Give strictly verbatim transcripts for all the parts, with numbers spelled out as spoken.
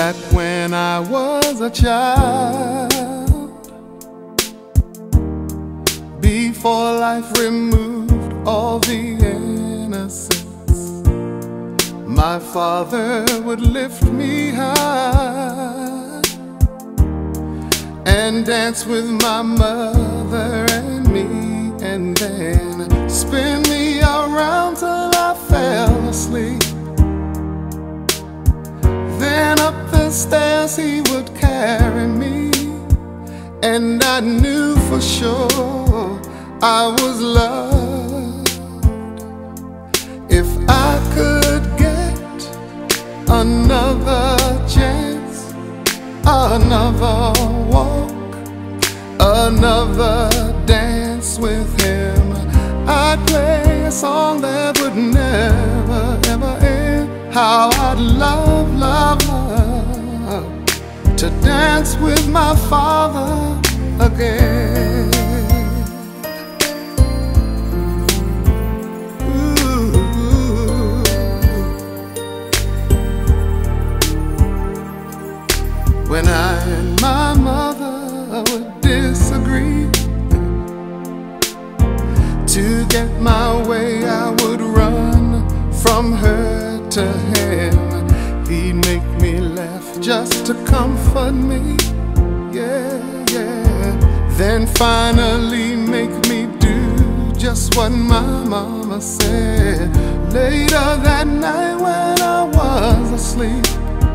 that when I was a child, before life removed all the innocence, my father would lift me high and dance with my mother and me, and then spin me around till I fell asleep. Then up the stairs he would carry me, and I knew for sure I was loved. If I could get another chance, another walk, another dance with him, I'd play a song that would never, ever end. How I'd love, love, love to dance with my father again. Ooh. When I and my mother would disagree, to get my way I would run from her to him. He'd make me laugh just to comfort me, yeah, yeah. Then finally make me do just what my mama said. Later that night when I was asleep,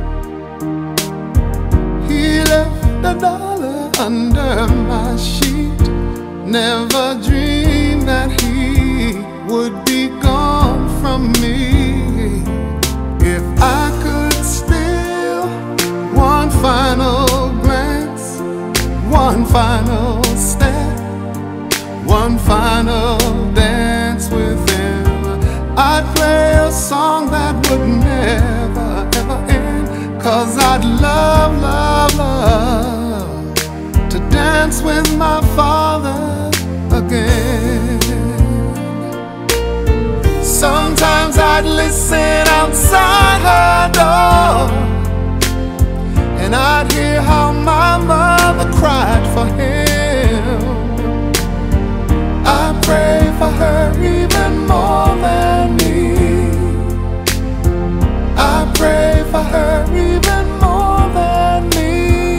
he left a dollar under my sheet. Never dreamed that he would be gone from me. If I could steal one final glance, one final step, one final dance with him, I'd play a song that would never, ever end. Cause I'd love, love, love to dance with my father again. Sometimes I'd listen outside her door, and I'd hear how my mother cried for him. I pray for her even more than me. I pray for her even more than me.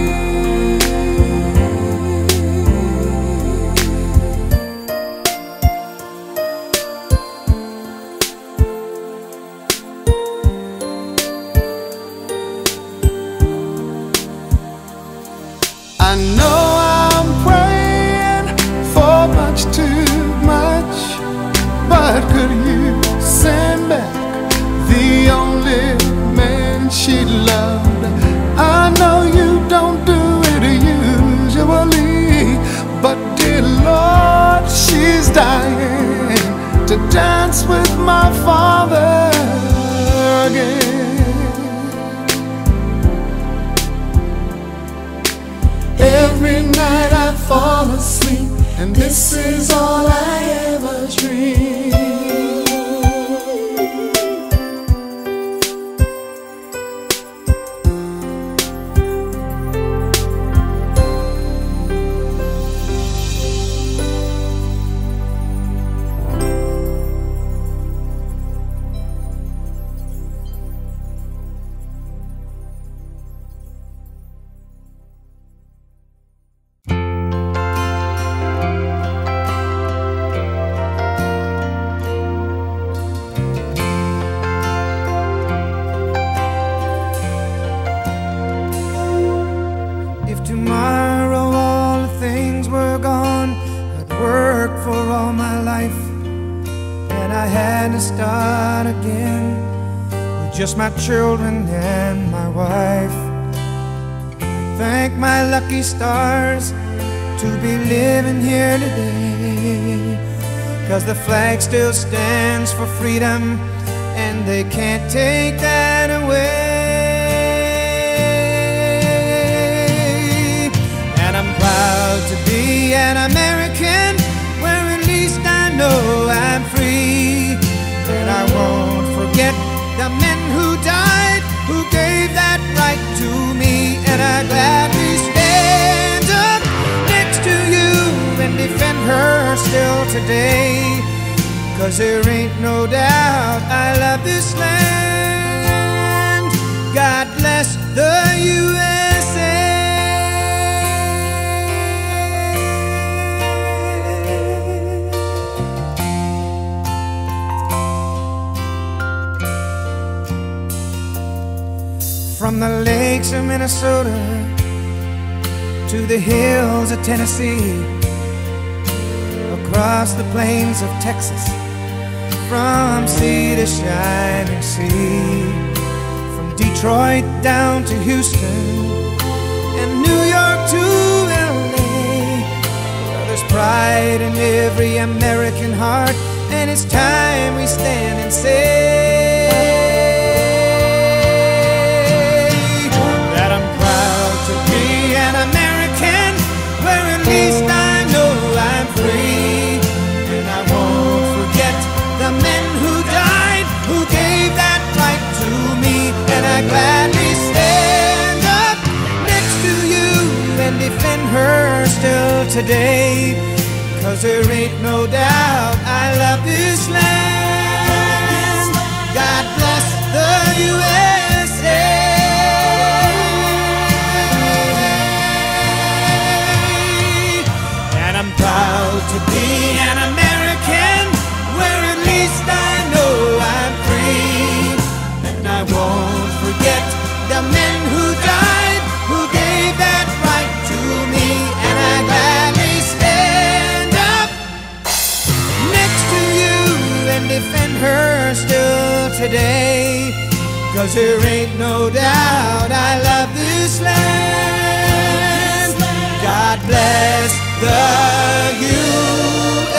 I know I'm praying for much too much, but could you send back the only man she loved? I know you don't do it usually, but dear Lord, she's dying to dance with my father again. Every night I fall asleep, and this is all I ever dream. Tomorrow all the things were gone. I'd worked for all my life, and I had to start again with just my children and my wife. I thank my lucky stars to be living here today, 'cause the flag still stands for freedom, and they can't take that away. Proud to be an American, where at least I know I'm free. And I won't forget the men who died, who gave that right to still today, 'cause there ain't no doubt I love this land. God bless the U S A. From the lakes of Minnesota to the hills of Tennessee, across the plains of Texas, from sea to shining sea, from Detroit down to Houston and New York to L A. Well, there's pride in every American heart, and it's time we stand and say that I'm proud to be an American, where at least I know I'm free. And I won't forget the men who died, who gave that right to me. And I gladly stand up next to you and defend her still today, 'cause there ain't no doubt I love this land. God bless the U S A. And I'm proud to be an American, where at least I know I'm free. And I won't forget the men who died, who gave that right to me. And I gladly stand up next to you and defend her still today, 'cause there ain't no doubt I love this land. God bless the U S A.